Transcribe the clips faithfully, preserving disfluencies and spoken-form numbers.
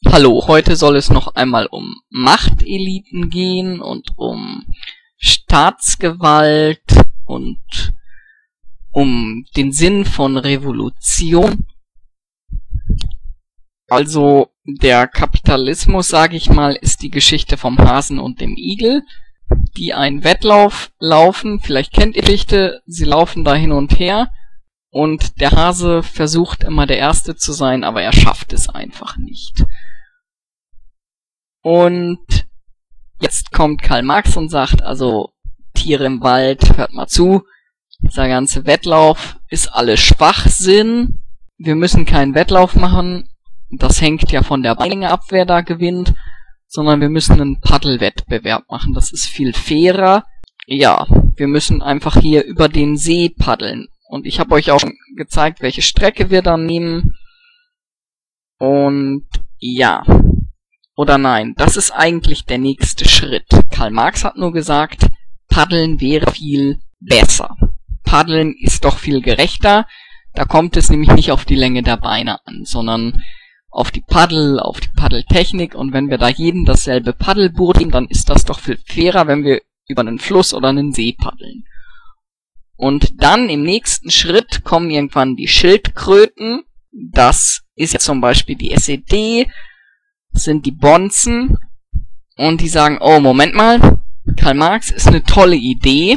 Hallo, heute soll es noch einmal um Machteliten gehen und um Staatsgewalt und um den Sinn von Revolution. Also der Kapitalismus, sage ich mal, ist die Geschichte vom Hasen und dem Igel, die einen Wettlauf laufen. Vielleicht kennt ihr die Geschichte, sie laufen da hin und her und der Hase versucht immer der Erste zu sein, aber er schafft es einfach nicht. Und jetzt kommt Karl Marx und sagt, also Tiere im Wald, hört mal zu, dieser ganze Wettlauf ist alles Schwachsinn, wir müssen keinen Wettlauf machen, das hängt ja von der Beilänge ab, wer da gewinnt, sondern wir müssen einen Paddelwettbewerb machen, das ist viel fairer. Ja, wir müssen einfach hier über den See paddeln. Und ich habe euch auch schon gezeigt, welche Strecke wir dann nehmen. Und ja, oder nein, das ist eigentlich der nächste Schritt. Karl Marx hat nur gesagt, Paddeln wäre viel besser. Paddeln ist doch viel gerechter, da kommt es nämlich nicht auf die Länge der Beine an, sondern auf die Paddel, auf die Paddeltechnik, und wenn wir da jedem dasselbe Paddelboot geben, dann ist das doch viel fairer, wenn wir über einen Fluss oder einen See paddeln. Und dann im nächsten Schritt kommen irgendwann die Schildkröten, das ist ja zum Beispiel die S E D, das sind die Bonzen, und die sagen, oh Moment mal, Karl Marx ist eine tolle Idee,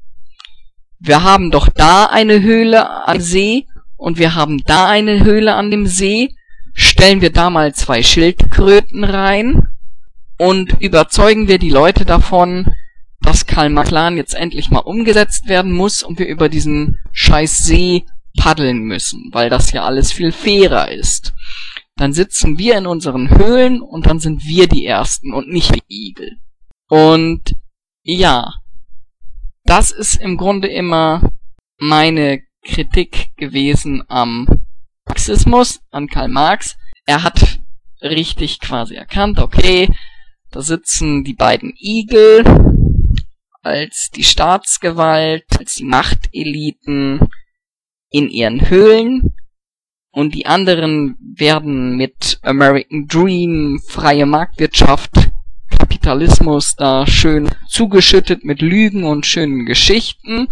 wir haben doch da eine Höhle am See und wir haben da eine Höhle an dem See, stellen wir da mal zwei Schildkröten rein und überzeugen wir die Leute davon, dass Karl Marx Plan jetzt endlich mal umgesetzt werden muss und wir über diesen scheiß See paddeln müssen, weil das ja alles viel fairer ist. Dann sitzen wir in unseren Höhlen und dann sind wir die Ersten und nicht die Igel. Und ja, das ist im Grunde immer meine Kritik gewesen am Marxismus, an Karl Marx. Er hat richtig quasi erkannt, okay, da sitzen die beiden Igel als die Staatsgewalt, als die Machteliten in ihren Höhlen, und die anderen werden mit American Dream, freie Marktwirtschaft, Kapitalismus da schön zugeschüttet mit Lügen und schönen Geschichten.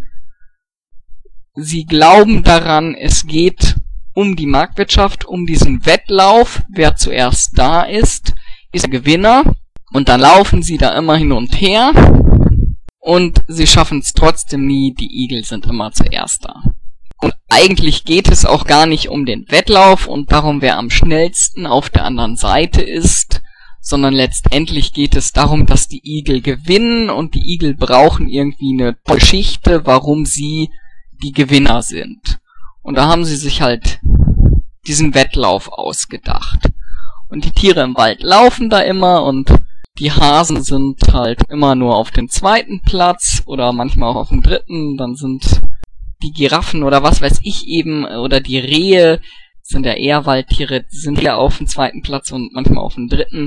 Sie glauben daran, es geht um die Marktwirtschaft, um diesen Wettlauf, wer zuerst da ist, ist der Gewinner, und dann laufen sie da immer hin und her und sie schaffen es trotzdem nie, die Igel sind immer zuerst da. Und eigentlich geht es auch gar nicht um den Wettlauf und darum, wer am schnellsten auf der anderen Seite ist, sondern letztendlich geht es darum, dass die Igel gewinnen, und die Igel brauchen irgendwie eine Geschichte, warum sie die Gewinner sind. Und da haben sie sich halt diesen Wettlauf ausgedacht. Und die Tiere im Wald laufen da immer, und die Hasen sind halt immer nur auf dem zweiten Platz oder manchmal auch auf dem dritten. Dann sind die Giraffen oder was weiß ich eben, oder die Rehe, sind ja eher Waldtiere, sind ja auf dem zweiten Platz und manchmal auf dem dritten.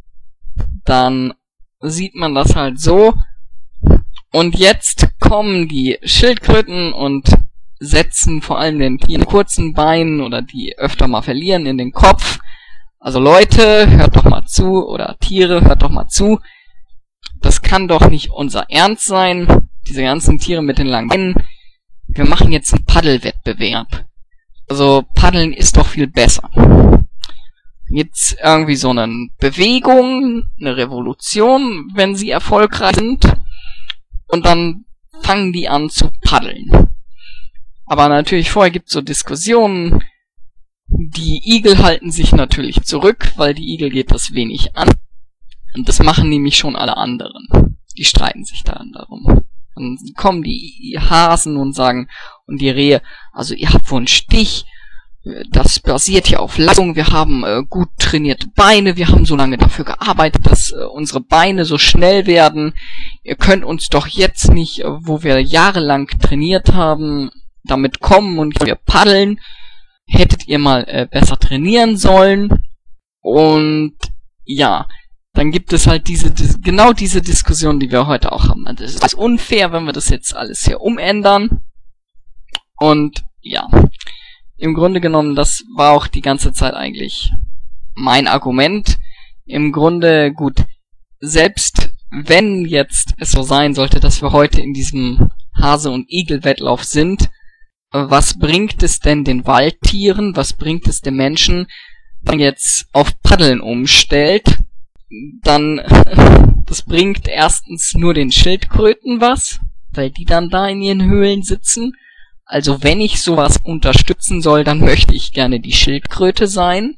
Dann sieht man das halt so. Und jetzt kommen die Schildkröten und setzen vor allem den Tieren kurzen Beinen oder die öfter mal verlieren in den Kopf. Also Leute, hört doch mal zu, oder Tiere, hört doch mal zu. Das kann doch nicht unser Ernst sein, diese ganzen Tiere mit den langen Beinen. Wir machen jetzt einen Paddelwettbewerb. Also Paddeln ist doch viel besser. Jetzt irgendwie so eine Bewegung, eine Revolution, wenn sie erfolgreich sind. Und dann fangen die an zu paddeln. Aber natürlich vorher gibt es so Diskussionen. Die Igel halten sich natürlich zurück, weil die Igel geht das wenig an. Und das machen nämlich schon alle anderen. Die streiten sich dann darum. Dann kommen die Hasen und sagen, und die Rehe, also ihr habt wohl einen Stich, das basiert ja auf Leistung, wir haben äh, gut trainierte Beine, wir haben so lange dafür gearbeitet, dass äh, unsere Beine so schnell werden. Ihr könnt uns doch jetzt nicht, äh, wo wir jahrelang trainiert haben, damit kommen und wir paddeln. Hättet ihr mal äh, besser trainieren sollen. Und ja, dann gibt es halt diese, diese genau diese Diskussion, die wir heute auch haben. Das ist unfair, wenn wir das jetzt alles hier umändern. Und ja, im Grunde genommen, das war auch die ganze Zeit eigentlich mein Argument. im Grunde gut, selbst wenn jetzt es so sein sollte, dass wir heute in diesem Hase- und Igel-Wettlauf sind, was bringt es denn den Waldtieren, was bringt es den Menschen, wenn man jetzt auf Paddeln umstellt? Dann, das bringt erstens nur den Schildkröten was, weil die dann da in ihren Höhlen sitzen. Also wenn ich sowas unterstützen soll, dann möchte ich gerne die Schildkröte sein.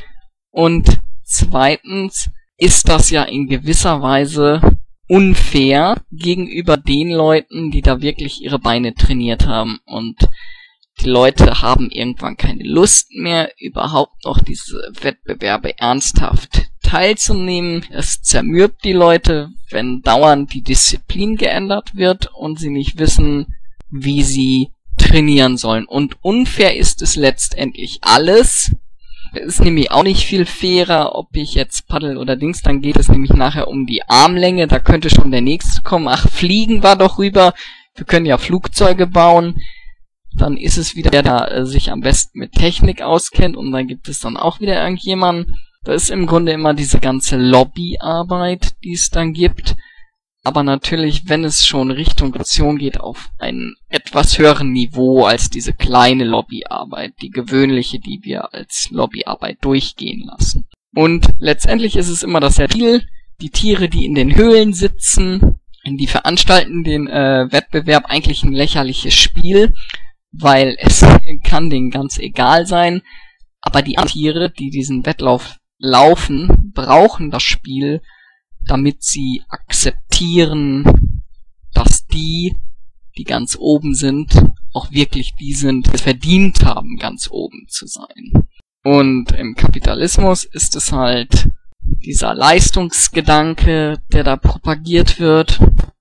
Und zweitens ist das ja in gewisser Weise unfair gegenüber den Leuten, die da wirklich ihre Beine trainiert haben. Und die Leute haben irgendwann keine Lust mehr, überhaupt noch diese Wettbewerbe ernsthaft teilzunehmen. Es zermürbt die Leute, wenn dauernd die Disziplin geändert wird und sie nicht wissen, wie sie trainieren sollen. Und unfair ist es letztendlich alles. Es ist nämlich auch nicht viel fairer, ob ich jetzt paddel oder Dings, dann geht es nämlich nachher um die Armlänge, da könnte schon der nächste kommen, ach, fliegen war doch rüber, wir können ja Flugzeuge bauen, dann ist es wieder der, der äh, sich am besten mit Technik auskennt und dann gibt es dann auch wieder irgendjemanden, da ist im Grunde immer diese ganze Lobbyarbeit, die es dann gibt. Aber natürlich, wenn es schon Richtung Nation geht, auf einem etwas höheren Niveau als diese kleine Lobbyarbeit, die gewöhnliche, die wir als Lobbyarbeit durchgehen lassen. Und letztendlich ist es immer das Ziel, die Tiere, die in den Höhlen sitzen, die veranstalten den äh, Wettbewerb, eigentlich ein lächerliches Spiel, weil es kann denen ganz egal sein, aber die Tiere, die diesen Wettlauf laufen, brauchen das Spiel, damit sie akzeptieren, dass die, die ganz oben sind, auch wirklich die sind, die es verdient haben, ganz oben zu sein. Und im Kapitalismus ist es halt dieser Leistungsgedanke, der da propagiert wird,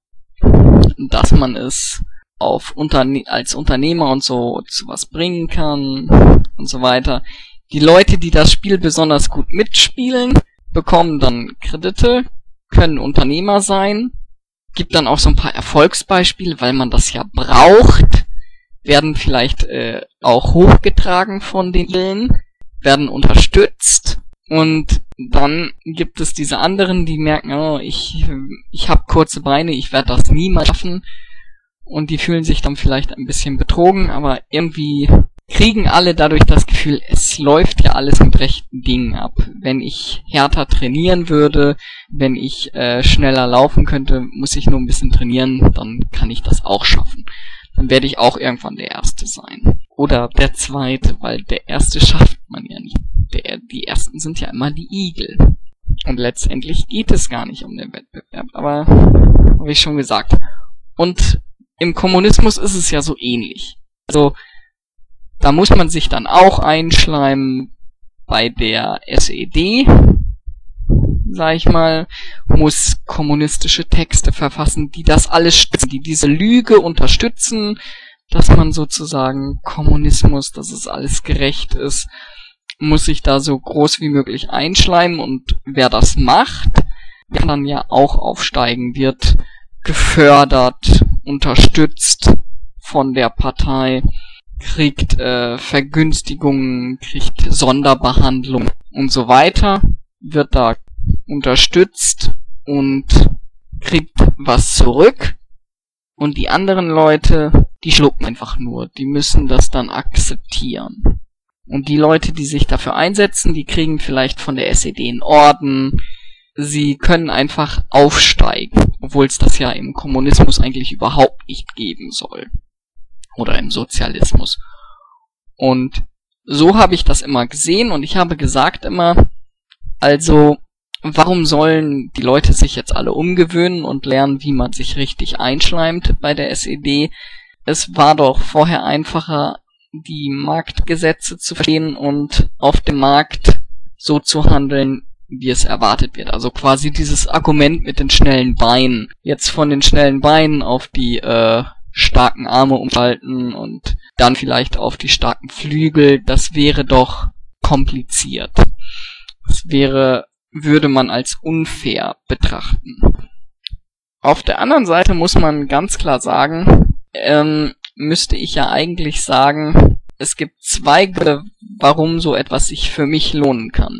dass man es auf Unterne- als Unternehmer und so zu was bringen kann und so weiter. Die Leute, die das Spiel besonders gut mitspielen, bekommen dann Kredite, können Unternehmer sein, gibt dann auch so ein paar Erfolgsbeispiele, weil man das ja braucht, werden vielleicht äh, auch hochgetragen von den Willen, werden unterstützt und dann gibt es diese anderen, die merken, oh, ich ich habe kurze Beine, ich werde das niemals schaffen und die fühlen sich dann vielleicht ein bisschen betrogen, aber irgendwie kriegen alle dadurch das Gefühl, es läuft ja alles mit rechten Dingen ab. Wenn ich härter trainieren würde, wenn ich äh, schneller laufen könnte, muss ich nur ein bisschen trainieren, dann kann ich das auch schaffen. Dann werde ich auch irgendwann der Erste sein. Oder der Zweite, weil der Erste schafft man ja nicht. Der, die Ersten sind ja immer die Igel. Und letztendlich geht es gar nicht um den Wettbewerb, aber habe ich schon gesagt. Und im Kommunismus ist es ja so ähnlich. Also da muss man sich dann auch einschleimen bei der S E D, sag ich mal, muss kommunistische Texte verfassen, die das alles stützen, die diese Lüge unterstützen, dass man sozusagen Kommunismus, dass es alles gerecht ist, muss sich da so groß wie möglich einschleimen und wer das macht, der dann ja auch aufsteigen wird, gefördert, unterstützt von der Partei, kriegt äh, Vergünstigungen, kriegt Sonderbehandlung und so weiter, wird da unterstützt und kriegt was zurück und die anderen Leute, die schlucken einfach nur, die müssen das dann akzeptieren. Und die Leute, die sich dafür einsetzen, die kriegen vielleicht von der S E D einen Orden, sie können einfach aufsteigen, obwohl es das ja im Kommunismus eigentlich überhaupt nicht geben soll. Oder im Sozialismus. Und so habe ich das immer gesehen und ich habe gesagt immer, also warum sollen die Leute sich jetzt alle umgewöhnen und lernen, wie man sich richtig einschleimt bei der S E D? Es war doch vorher einfacher, die Marktgesetze zu verstehen und auf dem Markt so zu handeln, wie es erwartet wird. Also quasi dieses Argument mit den schnellen Beinen. Jetzt von den schnellen Beinen auf die äh, starken Arme umschalten und dann vielleicht auf die starken Flügel, das wäre doch kompliziert. Das wäre, würde man als unfair betrachten. Auf der anderen Seite muss man ganz klar sagen, ähm, müsste ich ja eigentlich sagen, es gibt zwei Gründe, warum so etwas sich für mich lohnen kann.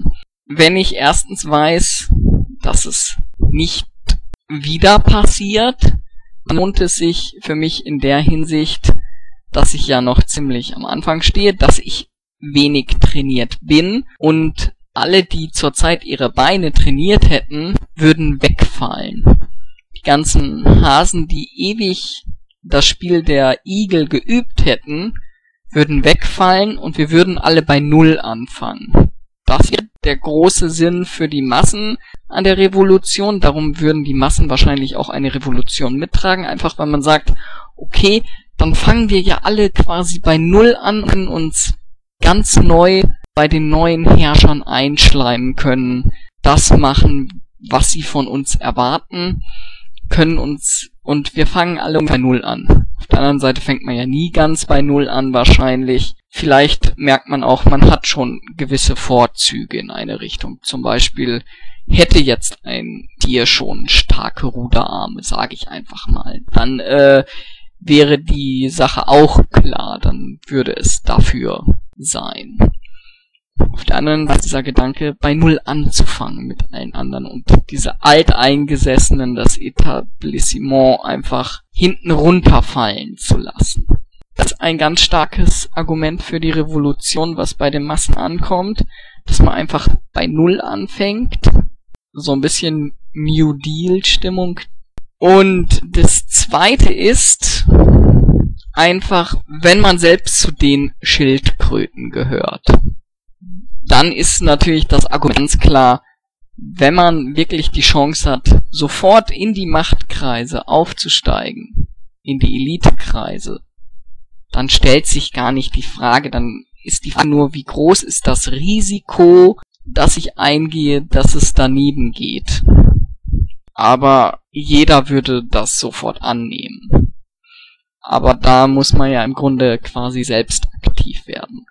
wenn ich erstens weiß, dass es nicht wieder passiert, dann lohnt es sich für mich in der Hinsicht, dass ich ja noch ziemlich am Anfang stehe, dass ich wenig trainiert bin und alle, die zurzeit ihre Beine trainiert hätten, würden wegfallen. Die ganzen Hasen, die ewig das Spiel der Igel geübt hätten, würden wegfallen und wir würden alle bei Null anfangen. Das wird der große Sinn für die Massen an der Revolution. Darum würden die Massen wahrscheinlich auch eine Revolution mittragen, einfach weil man sagt, okay, dann fangen wir ja alle quasi bei Null an und uns ganz neu bei den neuen Herrschern einschleimen können, das machen, was sie von uns erwarten, können uns, und wir fangen alle bei Null an. Auf der anderen Seite fängt man ja nie ganz bei Null an wahrscheinlich. Vielleicht merkt man auch, man hat schon gewisse Vorzüge in eine Richtung. Zum Beispiel hätte jetzt ein Tier schon starke Ruderarme, sage ich einfach mal. Dann äh, wäre die Sache auch klar, dann würde es dafür sein. Auf der anderen Seite dieser Gedanke, bei Null anzufangen mit allen anderen und diese Alteingesessenen, das Etablissement einfach hinten runterfallen zu lassen. Das ist ein ganz starkes Argument für die Revolution, was bei den Massen ankommt, dass man einfach bei Null anfängt. So ein bisschen New Deal-Stimmung. Und das zweite ist einfach, wenn man selbst zu den Schildkröten gehört. Dann ist natürlich das Argument ganz klar, wenn man wirklich die Chance hat, sofort in die Machtkreise aufzusteigen, in die Elitekreise, dann stellt sich gar nicht die Frage, dann ist die Frage nur, wie groß ist das Risiko, dass ich eingehe, dass es daneben geht. Aber jeder würde das sofort annehmen. Aber da muss man ja im Grunde quasi selbst aktiv werden.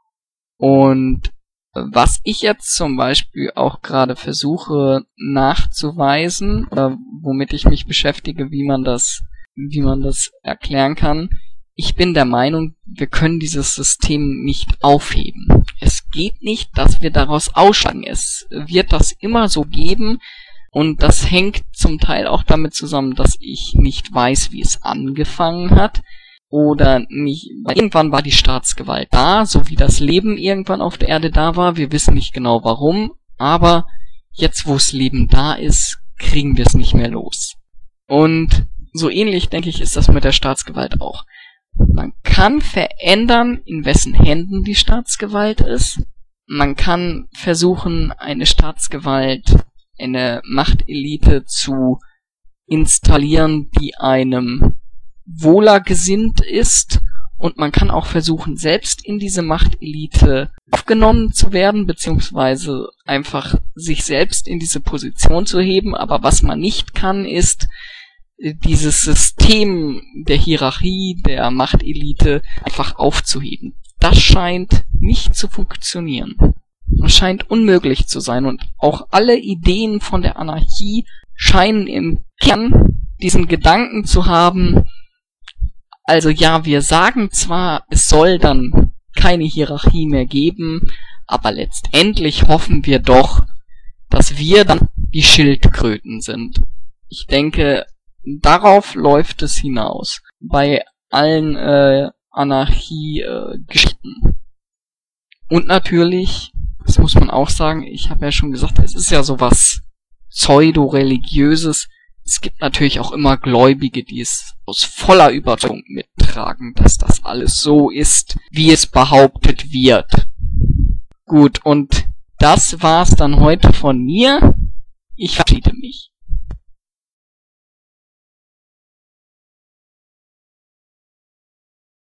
Und was ich jetzt zum Beispiel auch gerade versuche nachzuweisen, oder womit ich mich beschäftige, wie man das, wie man das erklären kann, ich bin der Meinung, wir können dieses System nicht aufheben. Es geht nicht, dass wir daraus aussteigen. Es wird das immer so geben und das hängt zum Teil auch damit zusammen, dass ich nicht weiß, wie es angefangen hat. Oder nicht, weil irgendwann war die Staatsgewalt da, so wie das Leben irgendwann auf der Erde da war. Wir wissen nicht genau warum, aber jetzt, wo das Leben da ist, kriegen wir es nicht mehr los. Und so ähnlich, denke ich, ist das mit der Staatsgewalt auch. Man kann verändern, in wessen Händen die Staatsgewalt ist. Man kann versuchen, eine Staatsgewalt, eine Machtelite zu installieren, die einem wohler gesinnt ist, und man kann auch versuchen, selbst in diese Machtelite aufgenommen zu werden, beziehungsweise einfach sich selbst in diese Position zu heben. Aber was man nicht kann, ist dieses System der Hierarchie, der Machtelite einfach aufzuheben. Das scheint nicht zu funktionieren. Das scheint unmöglich zu sein, und auch alle Ideen von der Anarchie scheinen im Kern diesen Gedanken zu haben, also ja, wir sagen zwar, es soll dann keine Hierarchie mehr geben, aber letztendlich hoffen wir doch, dass wir dann die Schildkröten sind. Ich denke, darauf läuft es hinaus. Bei allen äh, Anarchie-Geschichten. Äh, Und natürlich, das muss man auch sagen, ich habe ja schon gesagt, es ist ja sowas pseudo-religiöses. Es gibt natürlich auch immer Gläubige, die es aus voller Überzeugung mittragen, dass das alles so ist, wie es behauptet wird. Gut, und das war's dann heute von mir. Ich verabschiede mich.